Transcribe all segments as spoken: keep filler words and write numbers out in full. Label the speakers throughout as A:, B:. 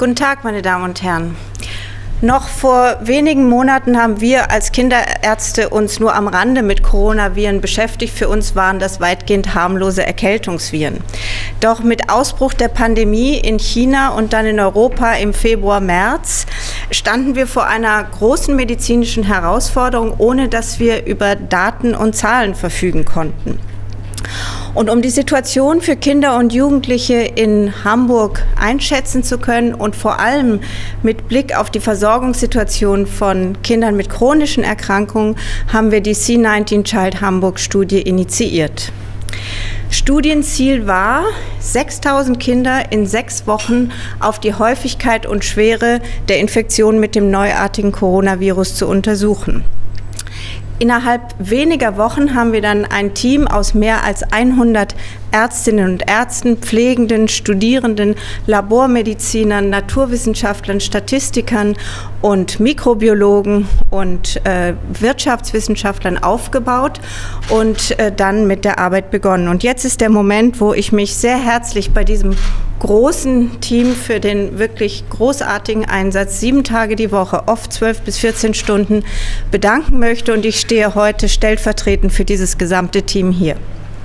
A: Guten Tag, meine Damen und Herren. Noch vor wenigen Monaten haben wir als Kinderärzte uns nur am Rande mit Coronaviren beschäftigt. Für uns waren das weitgehend harmlose Erkältungsviren. Doch mit Ausbruch der Pandemie in China und dann in Europa im Februar, März standen wir vor einer großen medizinischen Herausforderung, ohne dass wir über Daten und Zahlen verfügen konnten. Und um die Situation für Kinder und Jugendliche in Hamburg einschätzen zu können und vor allem mit Blick auf die Versorgungssituation von Kindern mit chronischen Erkrankungen haben wir die C neunzehn Child Hamburg Studie initiiert. Studienziel war, sechstausend Kinder in sechs Wochen auf die Häufigkeit und Schwere der Infektion mit dem neuartigen Coronavirus zu untersuchen. Innerhalb weniger Wochen haben wir dann ein Team aus mehr als hundert Ärztinnen und Ärzten, Pflegenden, Studierenden, Labormedizinern, Naturwissenschaftlern, Statistikern und Mikrobiologen und äh, Wirtschaftswissenschaftlern aufgebaut und äh, dann mit der Arbeit begonnen. Und jetzt ist der Moment, wo ich mich sehr herzlich bei diesem großen Team für den wirklich großartigen Einsatz, sieben Tage die Woche, oft zwölf bis vierzehn Stunden, bedanken möchte. Und ich stehe heute stellvertretend für dieses gesamte Team hier.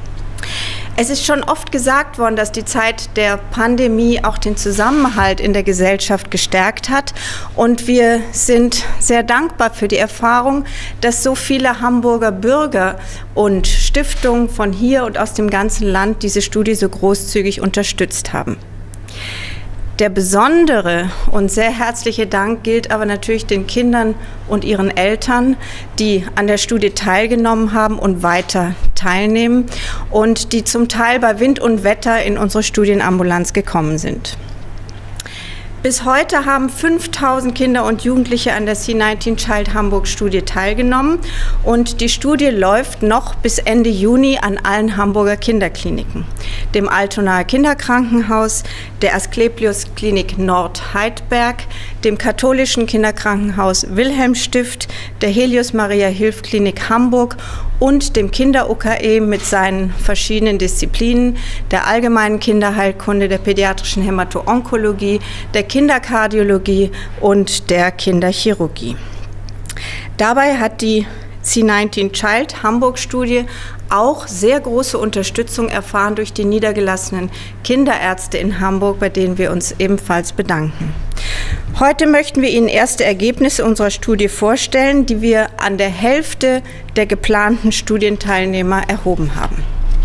A: Es ist schon oft gesagt worden, dass die Zeit der Pandemie auch den Zusammenhalt in der Gesellschaft gestärkt hat. Und wir sind sehr dankbar für die Erfahrung, dass so viele Hamburger Bürger und Stiftungen von hier und aus dem ganzen Land diese Studie so großzügig unterstützt haben. Der besondere und sehr herzliche Dank gilt aber natürlich den Kindern und ihren Eltern, die an der Studie teilgenommen haben und weiter teilnehmen und die zum Teil bei Wind und Wetter in unsere Studienambulanz gekommen sind. Bis heute haben fünftausend Kinder und Jugendliche an der C neunzehn Child Hamburg Studie teilgenommen und die Studie läuft noch bis Ende Juni an allen Hamburger Kinderkliniken, dem Altonaer Kinderkrankenhaus, der Asklepios Klinik Nord-Heidberg, dem katholischen Kinderkrankenhaus Wilhelmstift, der Helios Maria Hilf Klinik Hamburg und dem Kinder-U K E mit seinen verschiedenen Disziplinen, der allgemeinen Kinderheilkunde, der pädiatrischen Hämato-Onkologie, der Kinderkardiologie und der Kinderchirurgie. Dabei hat die C neunzehn Child Hamburg Studie auch sehr große Unterstützung erfahren durch die niedergelassenen Kinderärzte in Hamburg, bei denen wir uns ebenfalls bedanken. Heute möchten wir Ihnen erste Ergebnisse unserer Studie vorstellen, die wir an der Hälfte der geplanten Studienteilnehmer erhoben haben.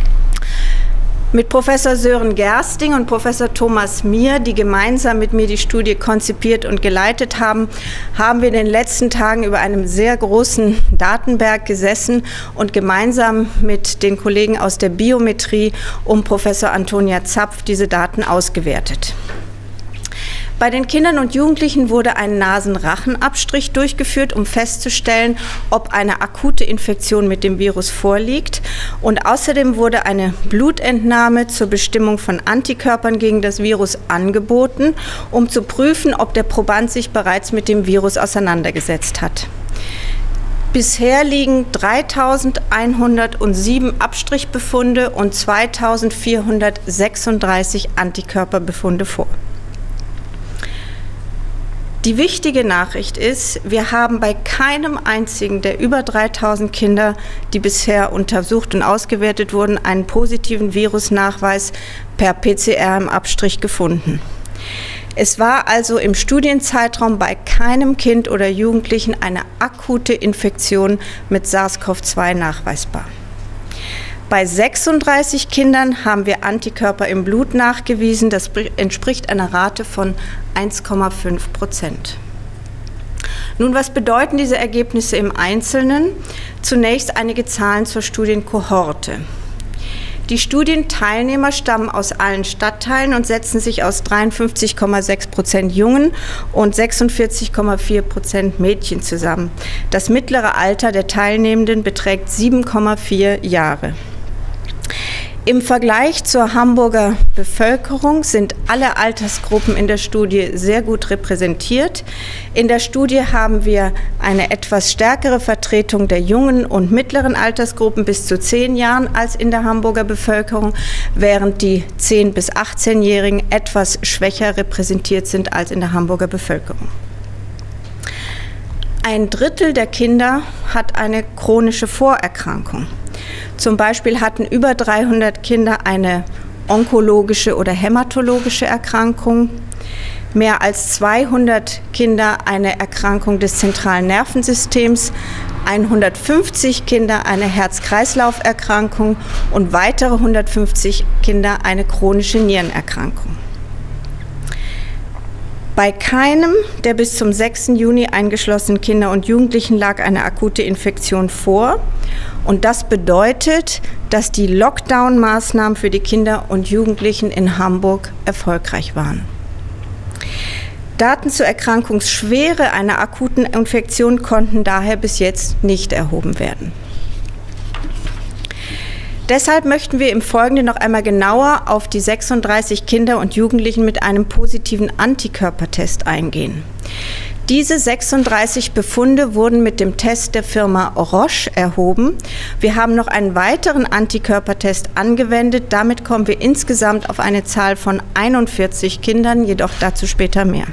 A: Mit Professor Sören Gersting und Professor Thomas Mier, die gemeinsam mit mir die Studie konzipiert und geleitet haben, haben wir in den letzten Tagen über einem sehr großen Datenberg gesessen und gemeinsam mit den Kollegen aus der Biometrie um Professor Antonia Zapf diese Daten ausgewertet. Bei den Kindern und Jugendlichen wurde ein Nasenrachenabstrich durchgeführt, um festzustellen, ob eine akute Infektion mit dem Virus vorliegt. Und außerdem wurde eine Blutentnahme zur Bestimmung von Antikörpern gegen das Virus angeboten, um zu prüfen, ob der Proband sich bereits mit dem Virus auseinandergesetzt hat. Bisher liegen dreitausendeinhundertsieben Abstrichbefunde und zweitausendvierhundertsechsunddreißig Antikörperbefunde vor. Die wichtige Nachricht ist, wir haben bei keinem einzigen der über dreitausend Kinder, die bisher untersucht und ausgewertet wurden, einen positiven Virusnachweis per P C R im Abstrich gefunden. Es war also im Studienzeitraum bei keinem Kind oder Jugendlichen eine akute Infektion mit SARS CoV zwei nachweisbar. Bei sechsunddreißig Kindern haben wir Antikörper im Blut nachgewiesen. Das entspricht einer Rate von eins Komma fünf Prozent. Nun, was bedeuten diese Ergebnisse im Einzelnen? Zunächst einige Zahlen zur Studienkohorte. Die Studienteilnehmer stammen aus allen Stadtteilen und setzen sich aus dreiundfünfzig Komma sechs Prozent Jungen und sechsundvierzig Komma vier Prozent Mädchen zusammen. Das mittlere Alter der Teilnehmenden beträgt sieben Komma vier Jahre. Im Vergleich zur Hamburger Bevölkerung sind alle Altersgruppen in der Studie sehr gut repräsentiert. In der Studie haben wir eine etwas stärkere Vertretung der jungen und mittleren Altersgruppen bis zu zehn Jahren als in der Hamburger Bevölkerung, während die zehn- bis achtzehnjährigen etwas schwächer repräsentiert sind als in der Hamburger Bevölkerung. Ein Drittel der Kinder hat eine chronische Vorerkrankung. Zum Beispiel hatten über dreihundert Kinder eine onkologische oder hämatologische Erkrankung, mehr als zweihundert Kinder eine Erkrankung des zentralen Nervensystems, hundertfünfzig Kinder eine Herz-Kreislauf-Erkrankung und weitere hundertfünfzig Kinder eine chronische Nierenerkrankung. Bei keinem der bis zum sechsten Juni eingeschlossenen Kinder und Jugendlichen lag eine akute Infektion vor. Und das bedeutet, dass die Lockdown-Maßnahmen für die Kinder und Jugendlichen in Hamburg erfolgreich waren. Daten zur Erkrankungsschwere einer akuten Infektion konnten daher bis jetzt nicht erhoben werden. Deshalb möchten wir im Folgenden noch einmal genauer auf die sechsunddreißig Kinder und Jugendlichen mit einem positiven Antikörpertest eingehen. Diese sechsunddreißig Befunde wurden mit dem Test der Firma Roche erhoben. Wir haben noch einen weiteren Antikörpertest angewendet. Damit kommen wir insgesamt auf eine Zahl von einundvierzig Kindern, jedoch dazu später mehr.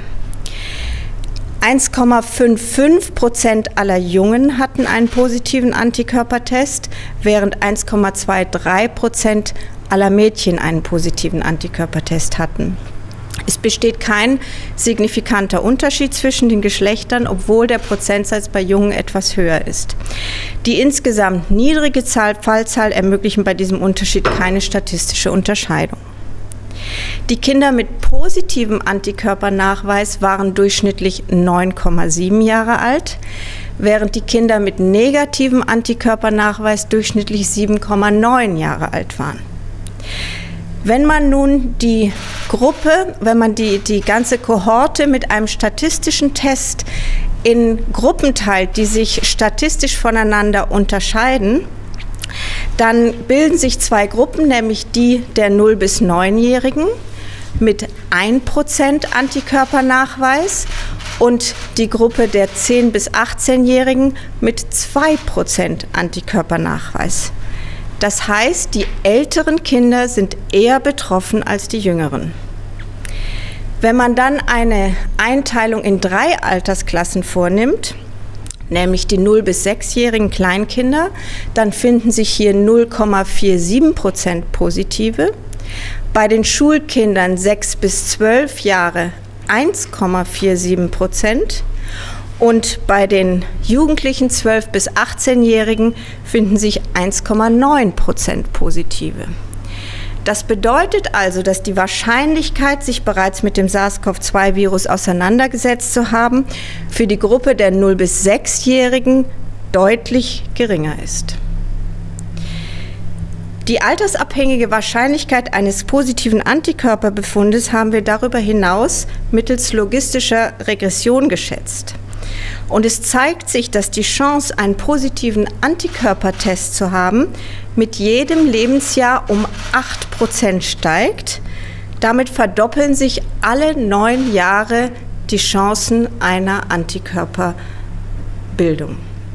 A: eins Komma fünfundfünfzig Prozent aller Jungen hatten einen positiven Antikörpertest, während eins Komma dreiundzwanzig Prozent aller Mädchen einen positiven Antikörpertest hatten. Es besteht kein signifikanter Unterschied zwischen den Geschlechtern, obwohl der Prozentsatz bei Jungen etwas höher ist. Die insgesamt niedrige Zahl, Fallzahl ermöglichen bei diesem Unterschied keine statistische Unterscheidung. Die Kinder mit positivem Antikörpernachweis waren durchschnittlich neun Komma sieben Jahre alt, während die Kinder mit negativem Antikörpernachweis durchschnittlich sieben Komma neun Jahre alt waren. Wenn man nun die Gruppe, wenn man die, die ganze Kohorte mit einem statistischen Test in Gruppen teilt, die sich statistisch voneinander unterscheiden, dann bilden sich zwei Gruppen, nämlich die der null- bis neunjährigen mit ein Prozent Antikörpernachweis und die Gruppe der zehn- bis achtzehnjährigen mit zwei Prozent Antikörpernachweis. Das heißt, die älteren Kinder sind eher betroffen als die jüngeren. Wenn man dann eine Einteilung in drei Altersklassen vornimmt, nämlich die null- bis sechsjährigen Kleinkinder, dann finden sich hier null Komma siebenundvierzig Prozent Positive. Bei den Schulkindern sechs bis zwölf Jahre eins Komma siebenundvierzig Prozent. Und bei den Jugendlichen zwölf- bis achtzehnjährigen finden sich eins Komma neun Prozent Positive. Das bedeutet also, dass die Wahrscheinlichkeit, sich bereits mit dem SARS CoV zwei Virus auseinandergesetzt zu haben, für die Gruppe der null- bis sechsjährigen deutlich geringer ist. Die altersabhängige Wahrscheinlichkeit eines positiven Antikörperbefundes haben wir darüber hinaus mittels logistischer Regression geschätzt. Und es zeigt sich, dass die Chance, einen positiven Antikörpertest zu haben, mit jedem Lebensjahr um acht Prozent steigt. Damit verdoppeln sich alle neun Jahre die Chancen einer Antikörperbildung.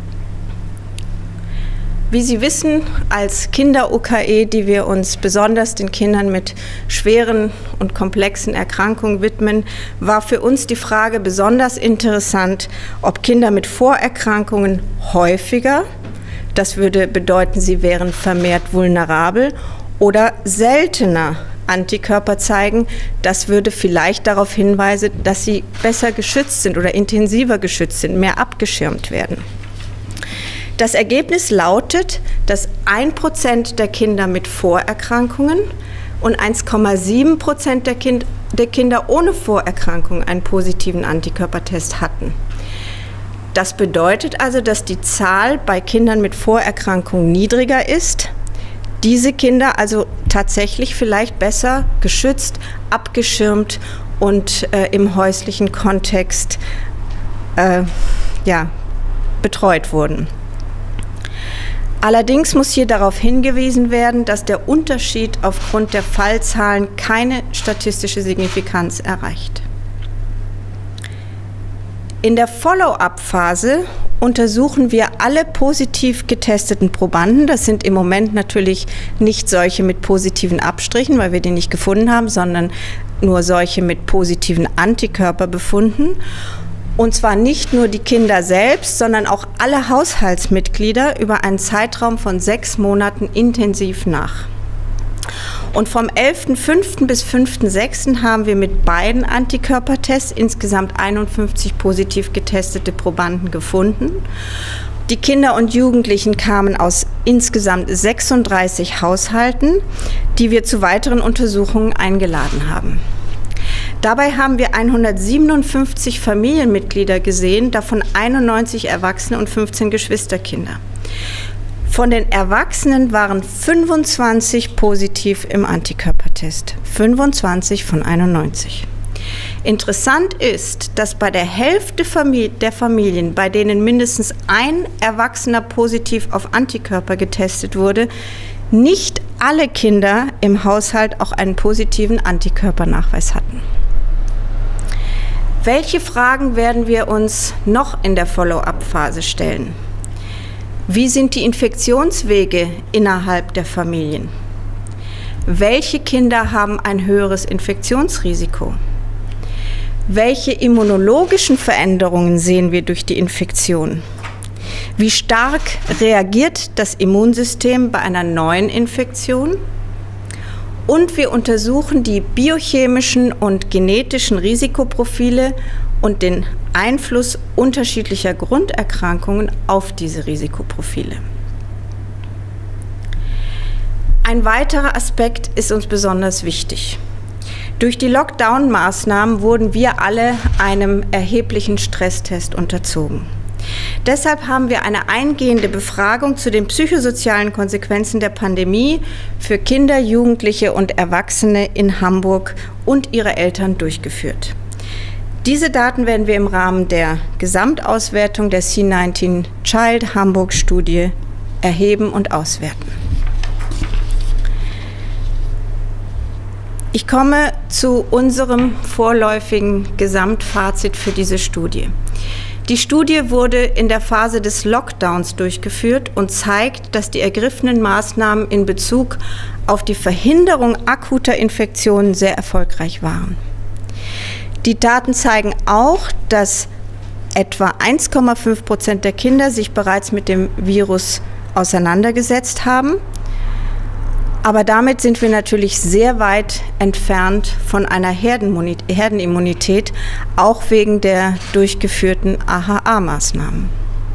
A: Wie Sie wissen, als Kinder-O K E, die wir uns besonders den Kindern mit schweren und komplexen Erkrankungen widmen, war für uns die Frage besonders interessant, ob Kinder mit Vorerkrankungen häufiger, das würde bedeuten, sie wären vermehrt vulnerabel, oder seltener Antikörper zeigen. Das würde vielleicht darauf hinweisen, dass sie besser geschützt sind oder intensiver geschützt sind, mehr abgeschirmt werden. Das Ergebnis lautet, dass ein Prozent der Kinder mit Vorerkrankungen und eins Komma sieben Prozent der, kind, der Kinder ohne Vorerkrankungen einen positiven Antikörpertest hatten. Das bedeutet also, dass die Zahl bei Kindern mit Vorerkrankungen niedriger ist, diese Kinder also tatsächlich vielleicht besser geschützt, abgeschirmt und äh, im häuslichen Kontext äh, ja, betreut wurden. Allerdings muss hier darauf hingewiesen werden, dass der Unterschied aufgrund der Fallzahlen keine statistische Signifikanz erreicht. In der Follow-up-Phase untersuchen wir alle positiv getesteten Probanden. Das sind im Moment natürlich nicht solche mit positiven Abstrichen, weil wir die nicht gefunden haben, sondern nur solche mit positiven Antikörperbefunden. Und zwar nicht nur die Kinder selbst, sondern auch alle Haushaltsmitglieder über einen Zeitraum von sechs Monaten intensiv nach. Und vom elften fünften bis fünften sechsten haben wir mit beiden Antikörpertests insgesamt einundfünfzig positiv getestete Probanden gefunden. Die Kinder und Jugendlichen kamen aus insgesamt sechsunddreißig Haushalten, die wir zu weiteren Untersuchungen eingeladen haben. Dabei haben wir hundertsiebenundfünfzig Familienmitglieder gesehen, davon einundneunzig Erwachsene und fünfzehn Geschwisterkinder. Von den Erwachsenen waren fünfundzwanzig positiv im Antikörpertest, fünfundzwanzig von einundneunzig. Interessant ist, dass bei der Hälfte der Familien, bei denen mindestens ein Erwachsener positiv auf Antikörper getestet wurde, nicht alle Kinder im Haushalt auch einen positiven Antikörpernachweis hatten. Welche Fragen werden wir uns noch in der Follow-up-Phase stellen? Wie sind die Infektionswege innerhalb der Familien? Welche Kinder haben ein höheres Infektionsrisiko? Welche immunologischen Veränderungen sehen wir durch die Infektion? Wie stark reagiert das Immunsystem bei einer neuen Infektion? Und wir untersuchen die biochemischen und genetischen Risikoprofile und den Einfluss unterschiedlicher Grunderkrankungen auf diese Risikoprofile. Ein weiterer Aspekt ist uns besonders wichtig. Durch die Lockdown-Maßnahmen wurden wir alle einem erheblichen Stresstest unterzogen. Deshalb haben wir eine eingehende Befragung zu den psychosozialen Konsequenzen der Pandemie für Kinder, Jugendliche und Erwachsene in Hamburg und ihre Eltern durchgeführt. Diese Daten werden wir im Rahmen der Gesamtauswertung der C neunzehn Child Hamburg Studie erheben und auswerten. Ich komme zu unserem vorläufigen Gesamtfazit für diese Studie. Die Studie wurde in der Phase des Lockdowns durchgeführt und zeigt, dass die ergriffenen Maßnahmen in Bezug auf die Verhinderung akuter Infektionen sehr erfolgreich waren. Die Daten zeigen auch, dass etwa eins Komma fünf Prozent der Kinder sich bereits mit dem Virus auseinandergesetzt haben. Aber damit sind wir natürlich sehr weit entfernt von einer Herdenimmunität, auch wegen der durchgeführten A H A-Maßnahmen.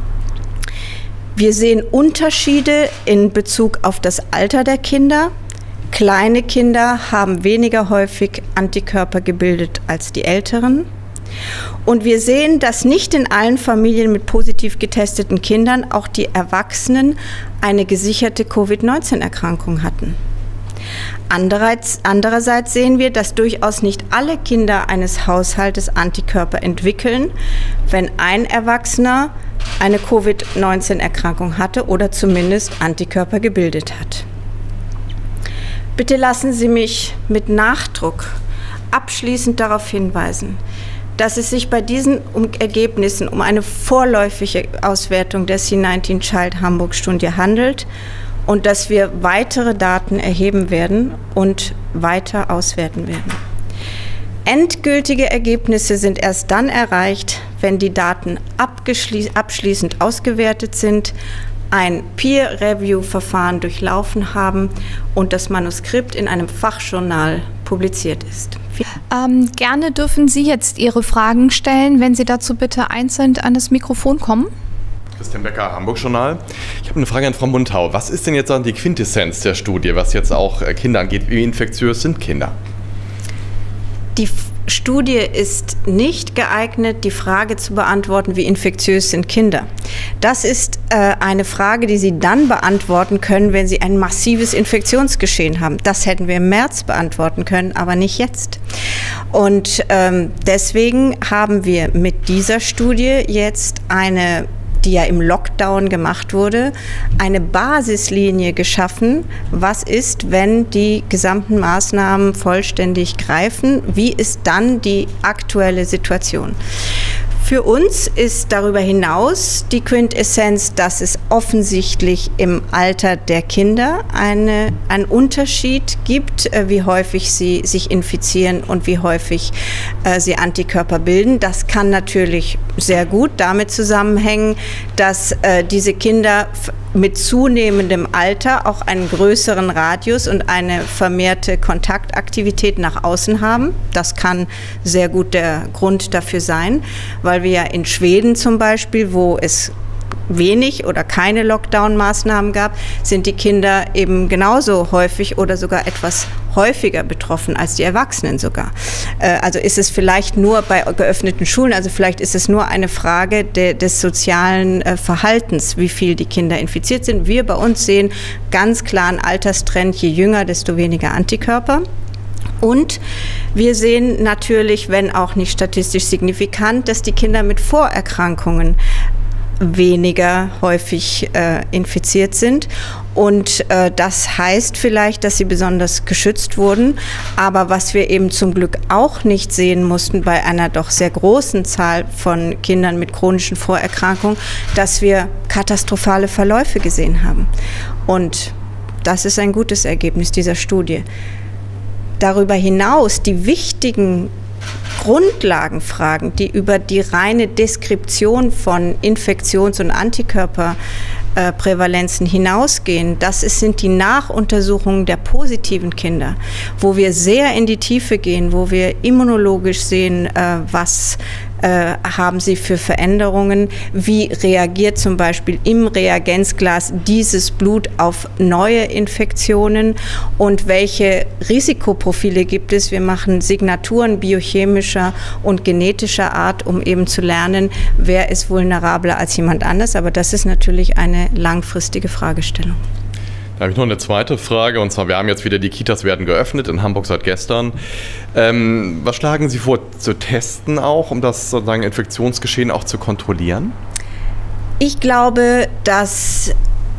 A: Wir sehen Unterschiede in Bezug auf das Alter der Kinder. Kleine Kinder haben weniger häufig Antikörper gebildet als die Älteren. Und wir sehen, dass nicht in allen Familien mit positiv getesteten Kindern auch die Erwachsenen eine gesicherte Covid neunzehn Erkrankung hatten. Andererseits, andererseits sehen wir, dass durchaus nicht alle Kinder eines Haushaltes Antikörper entwickeln, wenn ein Erwachsener eine Covid neunzehn Erkrankung hatte oder zumindest Antikörper gebildet hat. Bitte lassen Sie mich mit Nachdruck abschließend darauf hinweisen, dass es sich bei diesen Ergebnissen um eine vorläufige Auswertung der C neunzehn Child Hamburg Studie handelt und dass wir weitere Daten erheben werden und weiter auswerten werden. Endgültige Ergebnisse sind erst dann erreicht, wenn die Daten abschließend ausgewertet sind, ein Peer-Review-Verfahren durchlaufen haben und das Manuskript in einem Fachjournal publiziert ist.
B: Ähm, gerne dürfen Sie jetzt Ihre Fragen stellen, wenn Sie dazu bitte einzeln an das Mikrofon kommen.
C: Christian Becker, Hamburg-Journal. Ich habe eine Frage an Frau Mundhau. Was ist denn jetzt die Quintessenz der Studie, was jetzt auch Kinder angeht? Wie infektiös sind Kinder?
A: Die Studie ist nicht geeignet, die Frage zu beantworten, wie infektiös sind Kinder. Das ist äh, eine Frage, die Sie dann beantworten können, wenn Sie ein massives Infektionsgeschehen haben. Das hätten wir im März beantworten können, aber nicht jetzt. Und ähm, deswegen haben wir mit dieser Studie jetzt eine die ja im Lockdown gemacht wurde, eine Basislinie geschaffen. Was ist, wenn die gesamten Maßnahmen vollständig greifen? Wie ist dann die aktuelle Situation? Für uns ist darüber hinaus die Quintessenz, dass es offensichtlich im Alter der Kinder eine, einen Unterschied gibt, wie häufig sie sich infizieren und wie häufig äh, sie Antikörper bilden. Das kann natürlich sehr gut damit zusammenhängen, dass äh, diese Kinder mit zunehmendem Alter auch einen größeren Radius und eine vermehrte Kontaktaktivität nach außen haben. Das kann sehr gut der Grund dafür sein, weil wir ja in Schweden zum Beispiel, wo es wenig oder keine Lockdown-Maßnahmen gab, sind die Kinder eben genauso häufig oder sogar etwas häufiger betroffen als die Erwachsenen sogar. Also ist es vielleicht nur bei geöffneten Schulen, also vielleicht ist es nur eine Frage de, des sozialen Verhaltens, wie viel die Kinder infiziert sind. Wir bei uns sehen ganz klar einen Alterstrend, je jünger, desto weniger Antikörper. Und wir sehen natürlich, wenn auch nicht statistisch signifikant, dass die Kinder mit Vorerkrankungen weniger häufig äh, infiziert sind. Und äh, das heißt vielleicht, dass sie besonders geschützt wurden. Aber was wir eben zum Glück auch nicht sehen mussten bei einer doch sehr großen Zahl von Kindern mit chronischen Vorerkrankungen, dass wir katastrophale Verläufe gesehen haben. Und das ist ein gutes Ergebnis dieser Studie. Darüber hinaus die wichtigen Grundlagenfragen, die über die reine Deskription von Infektions- und Antikörperprävalenzen hinausgehen, das sind die Nachuntersuchungen der positiven Kinder, wo wir sehr in die Tiefe gehen, wo wir immunologisch sehen, was Äh, haben sie für Veränderungen, wie reagiert zum Beispiel im Reagenzglas dieses Blut auf neue Infektionen und welche Risikoprofile gibt es. Wir machen Signaturen biochemischer und genetischer Art, um eben zu lernen, wer ist vulnerabler als jemand anders, aber das ist natürlich eine langfristige Fragestellung.
C: Da habe ich noch eine zweite Frage, und zwar, wir haben jetzt wieder, die Kitas werden geöffnet, in Hamburg seit gestern. Ähm, was schlagen Sie vor, zu testen auch, um das sozusagen Infektionsgeschehen auch zu kontrollieren?
A: Ich glaube, dass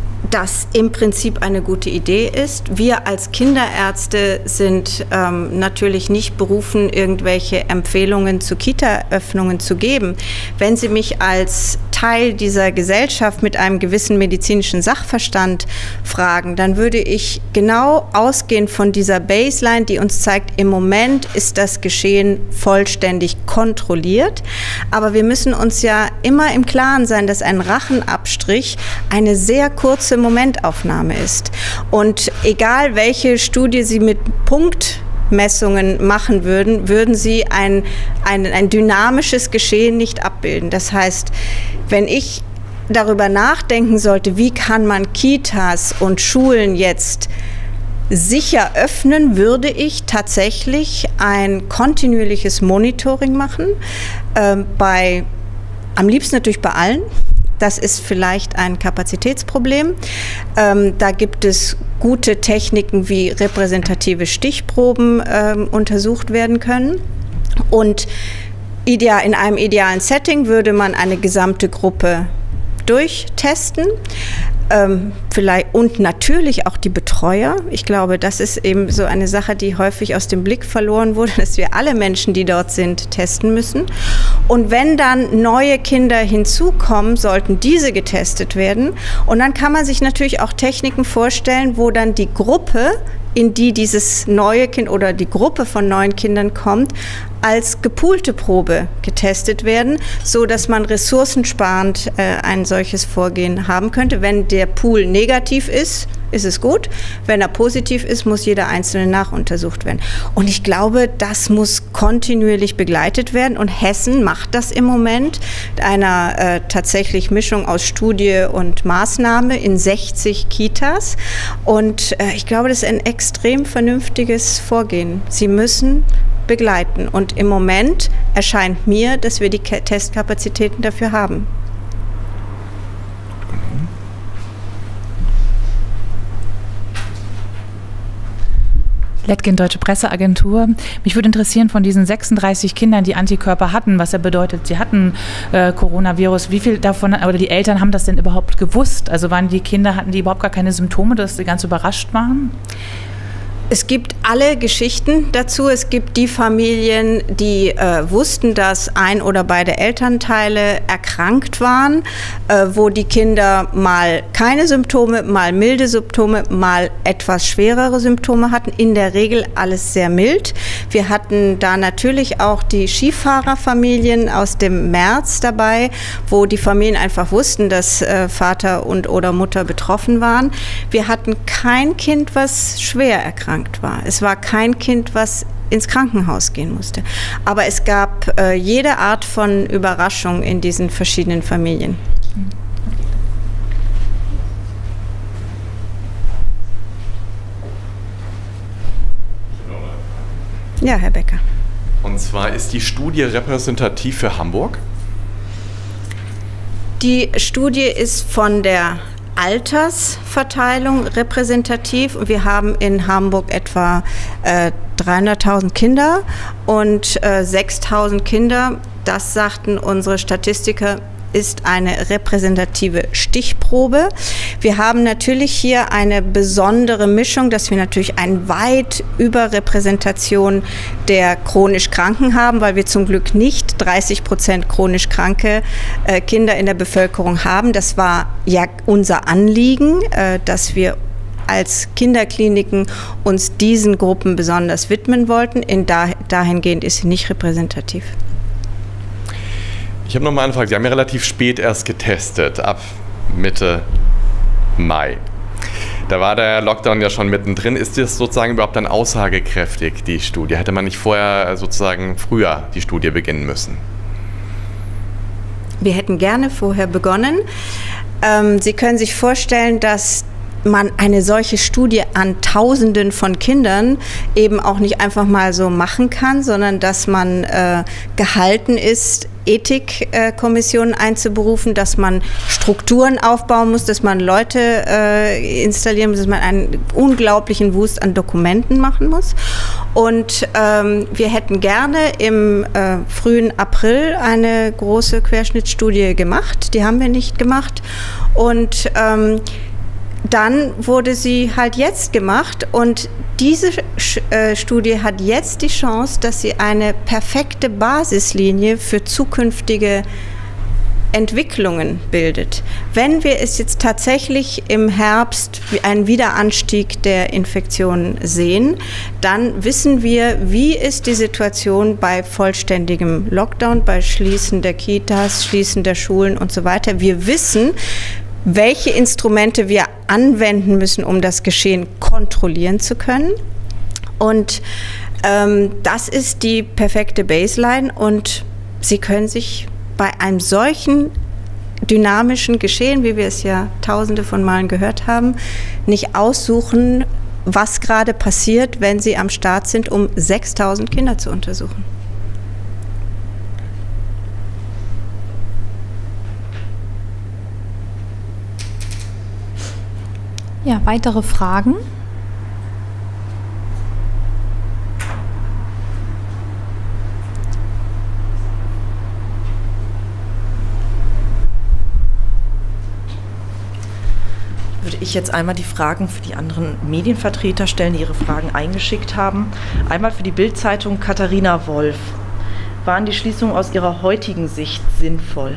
A: das im Prinzip eine gute Idee ist. Wir als Kinderärzte sind ähm, natürlich nicht berufen, irgendwelche Empfehlungen zu Kita-Öffnungen zu geben. Wenn Sie mich als Teil dieser Gesellschaft mit einem gewissen medizinischen Sachverstand fragen, dann würde ich genau ausgehend von dieser Baseline, die uns zeigt, im Moment ist das Geschehen vollständig kontrolliert. Aber wir müssen uns ja immer im Klaren sein, dass ein Rachenabstrich eine sehr kurze Momentaufnahme ist. Und egal, welche Studie Sie mit Punktmessungen machen würden, würden Sie ein, ein, ein dynamisches Geschehen nicht abbilden. Das heißt, wenn ich darüber nachdenken sollte, wie kann man Kitas und Schulen jetzt sicher öffnen, würde ich tatsächlich ein kontinuierliches Monitoring machen, äh, bei, am liebsten natürlich bei allen. Das ist vielleicht ein Kapazitätsproblem. Ähm, da gibt es gute Techniken, wie repräsentative Stichproben ähm, untersucht werden können. Und ideal, in einem idealen Setting würde man eine gesamte Gruppe durchtesten. Ähm, vielleicht, und natürlich auch die Betreuer. Ich glaube, das ist eben so eine Sache, die häufig aus dem Blick verloren wurde, dass wir alle Menschen, die dort sind, testen müssen. Und wenn dann neue Kinder hinzukommen, sollten diese getestet werden. Und dann kann man sich natürlich auch Techniken vorstellen, wo dann die Gruppe, in die dieses neue Kind oder die Gruppe von neuen Kindern kommt, als gepoolte Probe getestet werden, so dass man ressourcensparend äh, ein solches Vorgehen haben könnte. Wenn der Pool negativ ist, ist es gut. Wenn er positiv ist, muss jeder Einzelne nachuntersucht werden. Und ich glaube, das muss kontinuierlich begleitet werden. Und Hessen macht das im Moment mit einer äh, tatsächlich Mischung aus Studie und Maßnahme in sechzig Kitas. Und äh, ich glaube, das ist ein extrem vernünftiges Vorgehen. Sie müssen begleiten. Und im Moment erscheint mir, dass wir die Testkapazitäten dafür haben.
D: Lettgen, Deutsche Presseagentur. Mich würde interessieren, von diesen sechsunddreißig Kindern, die Antikörper hatten, was ja bedeutet, sie hatten äh, Coronavirus, wie viel davon, oder die Eltern haben das denn überhaupt gewusst? Also waren die Kinder, hatten die überhaupt gar keine Symptome, dass sie ganz überrascht waren?
A: Es gibt alle Geschichten dazu. Es gibt die Familien, die äh, wussten, dass ein oder beide Elternteile erkrankt waren, äh, wo die Kinder mal keine Symptome, mal milde Symptome, mal etwas schwerere Symptome hatten. In der Regel alles sehr mild. Wir hatten da natürlich auch die Skifahrerfamilien aus dem März dabei, wo die Familien einfach wussten, dass äh, Vater und oder Mutter betroffen waren. Wir hatten kein Kind, was schwer erkrankt war. Es war kein Kind, was ins Krankenhaus gehen musste. Aber es gab äh, jede Art von Überraschung in diesen verschiedenen Familien. Ja, Herr Becker.
C: Und zwar ist die Studie repräsentativ für Hamburg?
A: Die Studie ist von der Altersverteilung repräsentativ. Wir haben in Hamburg etwa äh, dreihunderttausend Kinder und äh, sechstausend Kinder, das sagten unsere Statistiker, ist eine repräsentative Stichprobe. Wir haben natürlich hier eine besondere Mischung, dass wir natürlich eine weit Überrepräsentation der chronisch Kranken haben, weil wir zum Glück nicht dreißig Prozent chronisch kranke äh, Kinder in der Bevölkerung haben. Das war ja unser Anliegen, äh, dass wir als Kinderkliniken uns diesen Gruppen besonders widmen wollten. In da, dahingehend ist sie nicht repräsentativ.
C: Ich habe noch mal eine Frage. Sie haben ja relativ spät erst getestet, ab Mitte Mai. Da war der Lockdown ja schon mittendrin. Ist das sozusagen überhaupt dann aussagekräftig, die Studie? Hätte man nicht vorher sozusagen früher die Studie beginnen müssen?
A: Wir hätten gerne vorher begonnen. Ähm, Sie können sich vorstellen, dass man eine solche Studie an Tausenden von Kindern eben auch nicht einfach mal so machen kann, sondern dass man äh, gehalten ist, Ethikkommissionen äh, einzuberufen, dass man Strukturen aufbauen muss, dass man Leute äh, installieren muss, dass man einen unglaublichen Wust an Dokumenten machen muss. Und ähm, wir hätten gerne im äh, frühen April eine große Querschnittsstudie gemacht. Die haben wir nicht gemacht. Und ähm, dann wurde sie halt jetzt gemacht und diese äh, Studie hat jetzt die Chance, dass sie eine perfekte Basislinie für zukünftige Entwicklungen bildet. Wenn wir es jetzt tatsächlich im Herbst einen Wiederanstieg der Infektionen sehen, dann wissen wir, wie ist die Situation bei vollständigem Lockdown, bei Schließen der Kitas, Schließen der Schulen und so weiter. Wir wissen, welche Instrumente wir anwenden müssen, um das Geschehen kontrollieren zu können. Und ähm, das ist die perfekte Baseline und Sie können sich bei einem solchen dynamischen Geschehen, wie wir es ja tausende von Malen gehört haben, nicht aussuchen, was gerade passiert, wenn Sie am Start sind, um sechstausend Kinder zu untersuchen.
B: Ja, weitere Fragen?
E: Würde ich jetzt einmal die Fragen für die anderen Medienvertreter stellen, die ihre Fragen eingeschickt haben. Einmal für die Bild-Zeitung Katharina Wolf. Waren die Schließungen aus Ihrer heutigen Sicht sinnvoll?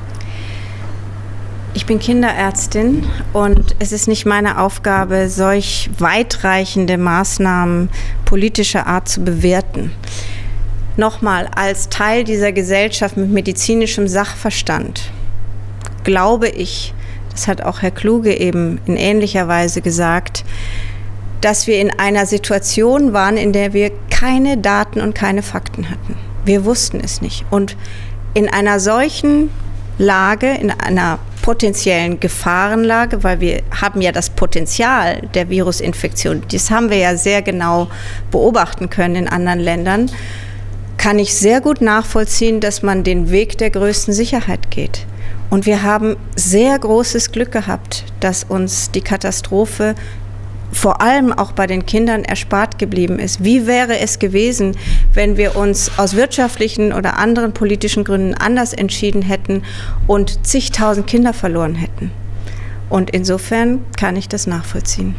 A: Ich bin Kinderärztin und es ist nicht meine Aufgabe, solch weitreichende Maßnahmen politischer Art zu bewerten. Nochmal, als Teil dieser Gesellschaft mit medizinischem Sachverstand glaube ich, das hat auch Herr Kluge eben in ähnlicher Weise gesagt, dass wir in einer Situation waren, in der wir keine Daten und keine Fakten hatten. Wir wussten es nicht. Und in einer solchen Lage, in einer potenziellen Gefahrenlage, weil wir haben ja das Potenzial der Virusinfektion, das haben wir ja sehr genau beobachten können in anderen Ländern, kann ich sehr gut nachvollziehen, dass man den Weg der größten Sicherheit geht. Und wir haben sehr großes Glück gehabt, dass uns die Katastrophe vor allem auch bei den Kindern erspart geblieben ist. Wie wäre es gewesen, wenn wir uns aus wirtschaftlichen oder anderen politischen Gründen anders entschieden hätten und zigtausend Kinder verloren hätten? Und insofern kann ich das nachvollziehen.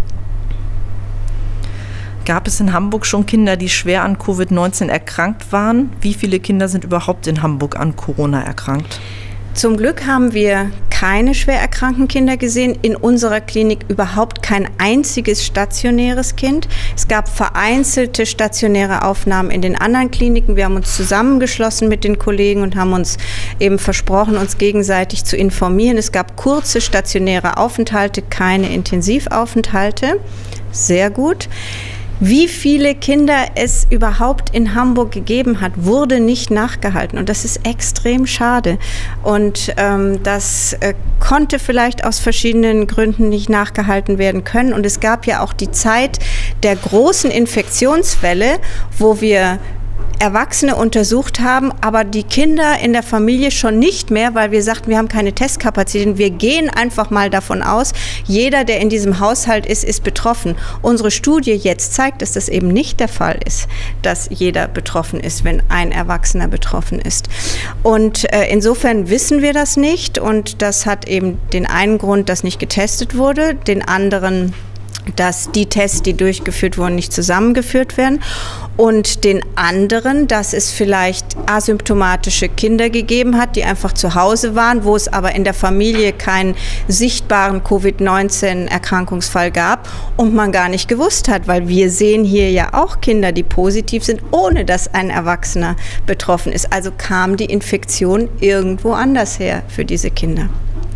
E: Gab es in Hamburg schon Kinder, die schwer an Covid neunzehn erkrankt waren? Wie viele Kinder sind überhaupt in Hamburg an Corona erkrankt?
A: Zum Glück haben wir keine schwer erkrankten Kinder gesehen. In unserer Klinik überhaupt kein einziges stationäres Kind. Es gab vereinzelte stationäre Aufnahmen in den anderen Kliniken. Wir haben uns zusammengeschlossen mit den Kollegen und haben uns eben versprochen, uns gegenseitig zu informieren. Es gab kurze stationäre Aufenthalte, keine Intensivaufenthalte. Sehr gut. Wie viele Kinder es überhaupt in Hamburg gegeben hat, wurde nicht nachgehalten. Und das ist extrem schade. Und ähm, das äh, konnte vielleicht aus verschiedenen Gründen nicht nachgehalten werden können. Und es gab ja auch die Zeit der großen Infektionswelle, wo wir Erwachsene untersucht haben, aber die Kinder in der Familie schon nicht mehr, weil wir sagten, wir haben keine Testkapazitäten. Wir gehen einfach mal davon aus, jeder, der in diesem Haushalt ist, ist betroffen. Unsere Studie jetzt zeigt, dass das eben nicht der Fall ist, dass jeder betroffen ist, wenn ein Erwachsener betroffen ist. Und äh, insofern wissen wir das nicht und das hat eben den einen Grund, dass nicht getestet wurde, den anderen, dass die Tests, die durchgeführt wurden, nicht zusammengeführt werden und den anderen, dass es vielleicht asymptomatische Kinder gegeben hat, die einfach zu Hause waren, wo es aber in der Familie keinen sichtbaren Covid neunzehn Erkrankungsfall gab und man gar nicht gewusst hat, weil wir sehen hier ja auch Kinder, die positiv sind, ohne dass ein Erwachsener betroffen ist. Also kam die Infektion irgendwo anders her für diese Kinder.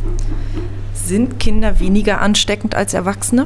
E: Sind Kinder weniger ansteckend als Erwachsene?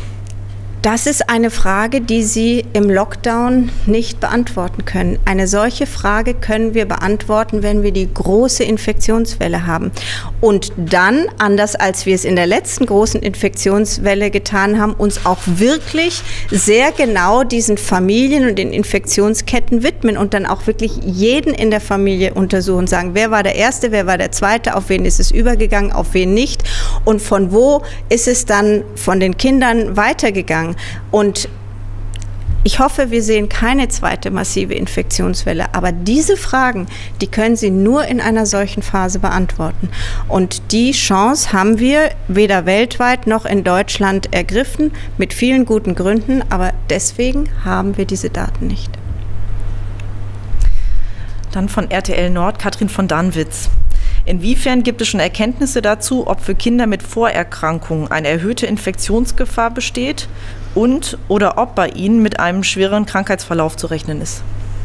A: Das ist eine Frage, die Sie im Lockdown nicht beantworten können. Eine solche Frage können wir beantworten, wenn wir die große Infektionswelle haben. Und dann, anders als wir es in der letzten großen Infektionswelle getan haben, uns auch wirklich sehr genau diesen Familien und den Infektionsketten widmen und dann auch wirklich jeden in der Familie untersuchen, sagen, wer war der Erste, wer war der Zweite, auf wen ist es übergegangen, auf wen nicht und von wo ist es dann von den Kindern weitergegangen. Und ich hoffe, wir sehen keine zweite massive Infektionswelle. Aber diese Fragen, die können Sie nur in einer solchen Phase beantworten. Und die Chance haben wir weder weltweit noch in Deutschland ergriffen, mit vielen guten Gründen. Aber deswegen haben wir diese Daten nicht.
E: Dann von R T L Nord, Katrin von Danwitz. Inwiefern gibt es schon Erkenntnisse dazu, ob für Kinder mit Vorerkrankungen eine erhöhte Infektionsgefahr besteht und oder ob bei ihnen mit einem schwereren Krankheitsverlauf zu rechnen ist?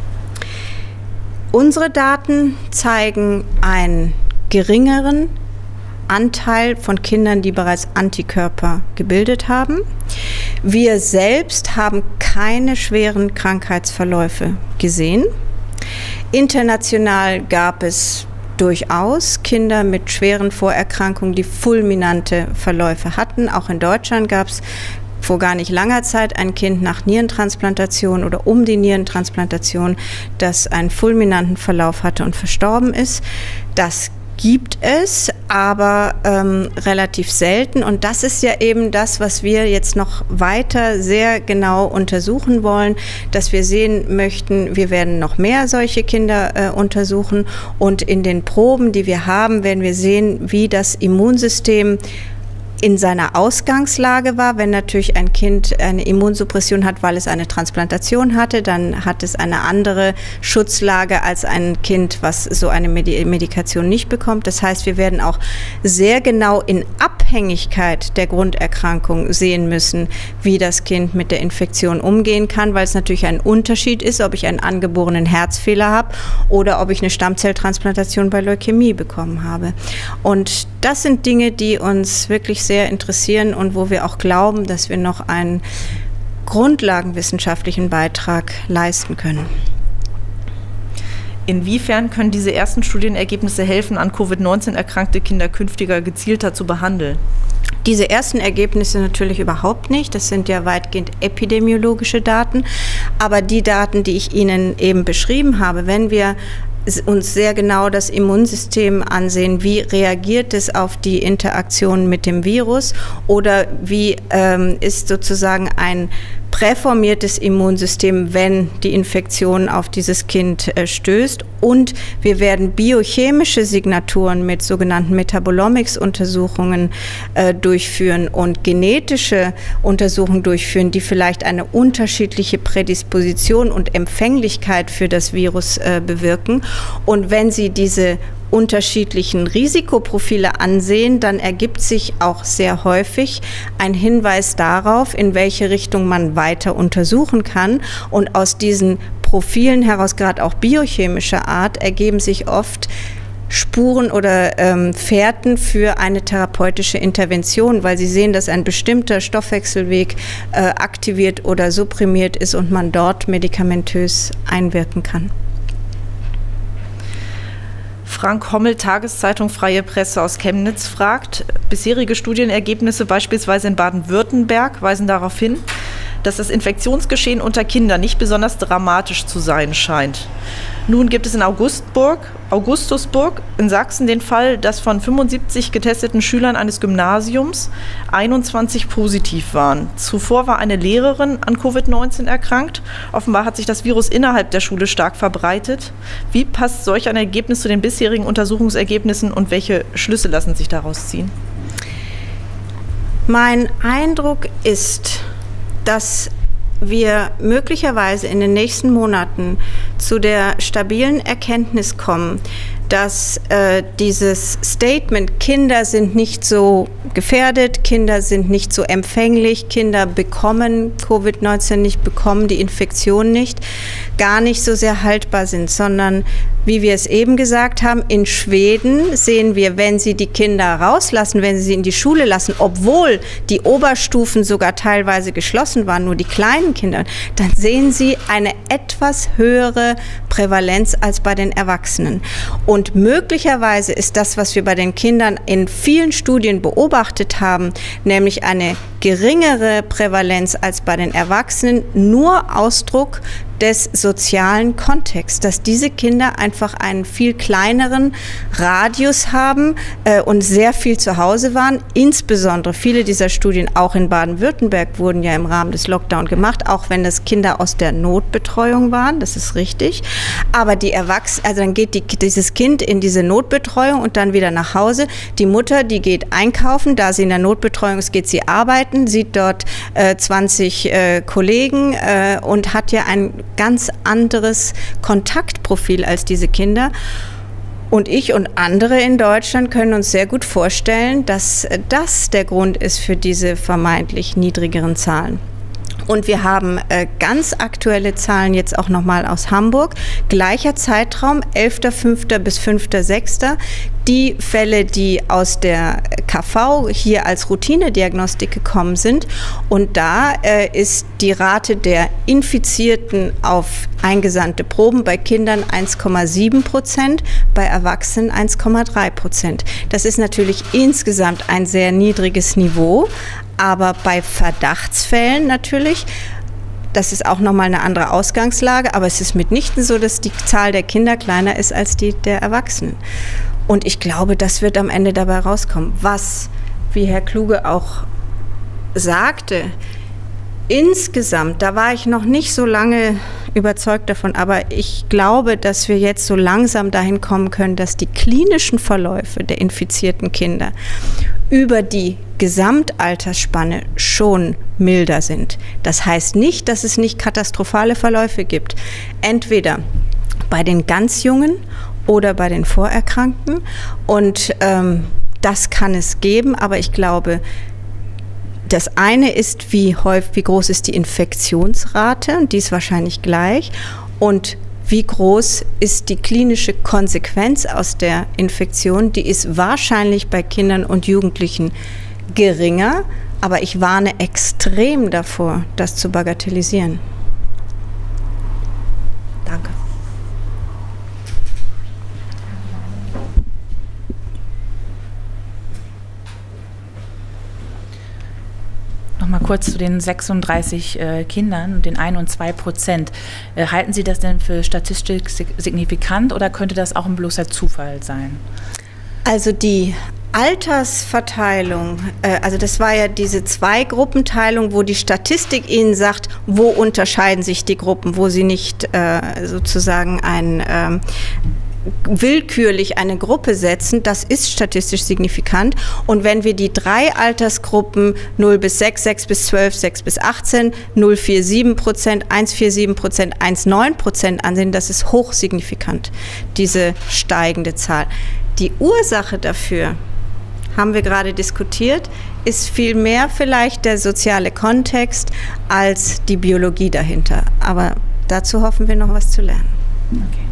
A: Unsere Daten zeigen einen geringeren Anteil von Kindern, die bereits Antikörper gebildet haben. Wir selbst haben keine schweren Krankheitsverläufe gesehen. International gab es durchaus Kinder mit schweren Vorerkrankungen, die fulminante Verläufe hatten. Auch in Deutschland gab es vor gar nicht langer Zeit ein Kind nach Nierentransplantation oder um die Nierentransplantation, das einen fulminanten Verlauf hatte und verstorben ist. Das gibt es, aber ähm, relativ selten. Und das ist ja eben das, was wir jetzt noch weiter sehr genau untersuchen wollen, dass wir sehen möchten, wir werden noch mehr solche Kinder äh, untersuchen. Und in den Proben, die wir haben, werden wir sehen, wie das Immunsystem in seiner Ausgangslage war. Wenn natürlich ein Kind eine Immunsuppression hat, weil es eine Transplantation hatte, dann hat es eine andere Schutzlage als ein Kind, was so eine Medikation nicht bekommt. Das heißt, wir werden auch sehr genau in Abhängigkeit der Grunderkrankung sehen müssen, wie das Kind mit der Infektion umgehen kann, weil es natürlich ein Unterschied ist, ob ich einen angeborenen Herzfehler habe oder ob ich eine Stammzelltransplantation bei Leukämie bekommen habe. Und das sind Dinge, die uns wirklich sehr interessieren und wo wir auch glauben, dass wir noch einen grundlagenwissenschaftlichen Beitrag leisten können.
E: Inwiefern können diese ersten Studienergebnisse helfen, an Covid neunzehn erkrankte Kinder künftiger gezielter zu behandeln?
A: Diese ersten Ergebnisse natürlich überhaupt nicht. Das sind ja weitgehend epidemiologische Daten. Aber die Daten, die ich Ihnen eben beschrieben habe, wenn wir uns sehr genau das Immunsystem ansehen, wie reagiert es auf die Interaktion mit dem Virus oder wie ähm, ist sozusagen ein präformiertes Immunsystem, wenn die Infektion auf dieses Kind äh, stößt. Und wir werden biochemische Signaturen mit sogenannten Metabolomics-Untersuchungen äh, durchführen und genetische Untersuchungen durchführen, die vielleicht eine unterschiedliche Prädisposition und Empfänglichkeit für das Virus äh, bewirken. Und wenn Sie diese unterschiedlichen Risikoprofile ansehen, dann ergibt sich auch sehr häufig ein Hinweis darauf, in welche Richtung man weiter untersuchen kann. Und aus diesen Profilen heraus, gerade auch biochemischer Art, ergeben sich oft Spuren oder ähm, Fährten für eine therapeutische Intervention, weil Sie sehen, dass ein bestimmter Stoffwechselweg äh, aktiviert oder supprimiert ist und man dort medikamentös einwirken kann.
E: Frank Hommel, Tageszeitung Freie Presse aus Chemnitz, fragt, bisherige Studienergebnisse beispielsweise in Baden-Württemberg weisen darauf hin, dass das Infektionsgeschehen unter Kindern nicht besonders dramatisch zu sein scheint. Nun gibt es in Augustburg, Augustusburg in Sachsen den Fall, dass von fünfundsiebzig getesteten Schülern eines Gymnasiums einundzwanzig positiv waren. Zuvor war eine Lehrerin an Covid neunzehn erkrankt. Offenbar hat sich das Virus innerhalb der Schule stark verbreitet. Wie passt solch ein Ergebnis zu den bisherigen Untersuchungsergebnissen und welche Schlüsse lassen sich daraus ziehen?
A: Mein Eindruck ist, dass wir möglicherweise in den nächsten Monaten zu der stabilen Erkenntnis kommen, dass äh, dieses Statement, Kinder sind nicht so gefährdet, Kinder sind nicht so empfänglich, Kinder bekommen Covid neunzehn nicht, bekommen die Infektion nicht, gar nicht so sehr haltbar sind, sondern wie wir es eben gesagt haben, in Schweden sehen wir, wenn sie die Kinder rauslassen, wenn sie sie in die Schule lassen, obwohl die Oberstufen sogar teilweise geschlossen waren, nur die kleinen Kinder, dann sehen sie eine etwas höhere Prävalenz als bei den Erwachsenen. Und möglicherweise ist das, was wir bei den Kindern in vielen Studien beobachtet haben, nämlich eine geringere Prävalenz als bei den Erwachsenen, nur Ausdruck des sozialen Kontexts, dass diese Kinder einfach einen viel kleineren Radius haben äh, und sehr viel zu Hause waren. Insbesondere viele dieser Studien, auch in Baden-Württemberg, wurden ja im Rahmen des Lockdown gemacht, auch wenn das Kinder aus der Notbetreuung waren, das ist richtig. Aber die Erwachsenen, also dann geht die, dieses Kind in diese Notbetreuung und dann wieder nach Hause. Die Mutter, die geht einkaufen, da sie in der Notbetreuung ist, geht sie arbeiten, sieht dort äh, zwanzig äh, Kollegen äh, und hat ja ein ganz anderes Kontaktprofil als diese Kinder. Und ich und andere in Deutschland können uns sehr gut vorstellen, dass das der Grund ist für diese vermeintlich niedrigeren Zahlen. Und wir haben äh, ganz aktuelle Zahlen jetzt auch nochmal aus Hamburg. Gleicher Zeitraum, elfter fünfter bis fünfter sechster Die Fälle, die aus der K V hier als Routinediagnostik gekommen sind. Und da äh, ist die Rate der Infizierten auf eingesandte Proben bei Kindern eins Komma sieben Prozent, bei Erwachsenen eins Komma drei Prozent. Das ist natürlich insgesamt ein sehr niedriges Niveau. Aber bei Verdachtsfällen natürlich, das ist auch nochmal eine andere Ausgangslage, aber es ist mitnichten so, dass die Zahl der Kinder kleiner ist als die der Erwachsenen. Und ich glaube, das wird am Ende dabei rauskommen. Was, wie Herr Kluge auch sagte, insgesamt, da war ich noch nicht so lange überzeugt davon, aber ich glaube, dass wir jetzt so langsam dahin kommen können, dass die klinischen Verläufe der infizierten Kinder über die Gesamtaltersspanne schon milder sind. Das heißt nicht, dass es nicht katastrophale Verläufe gibt. Entweder bei den ganz Jungen oder bei den Vorerkrankten. Und ähm, das kann es geben, aber ich glaube, das eine ist, wie häufig, wie groß ist die Infektionsrate, und die ist wahrscheinlich gleich, und wie groß ist die klinische Konsequenz aus der Infektion, die ist wahrscheinlich bei Kindern und Jugendlichen geringer, aber ich warne extrem davor, das zu bagatellisieren.
E: Danke.
D: Nochmal kurz zu den sechsunddreißig äh, Kindern und den ein und zwei Prozent. Äh, halten Sie das denn für statistisch signifikant oder könnte das auch ein bloßer Zufall sein?
A: Also die Altersverteilung, äh, also das war ja diese Zwei-Gruppenteilung, wo die Statistik Ihnen sagt, wo unterscheiden sich die Gruppen, wo sie nicht äh, sozusagen ein ähm, willkürlich eine Gruppe setzen, das ist statistisch signifikant. Und wenn wir die drei Altersgruppen null bis sechs, sechs bis zwölf, sechs bis achtzehn, null Komma siebenundvierzig Prozent, eins Komma siebenundvierzig Prozent, eins Komma neun Prozent ansehen, das ist hochsignifikant, diese steigende Zahl. Die Ursache dafür, haben wir gerade diskutiert, ist viel mehr vielleicht der soziale Kontext als die Biologie dahinter. Aber dazu hoffen wir noch was zu lernen.
D: Okay.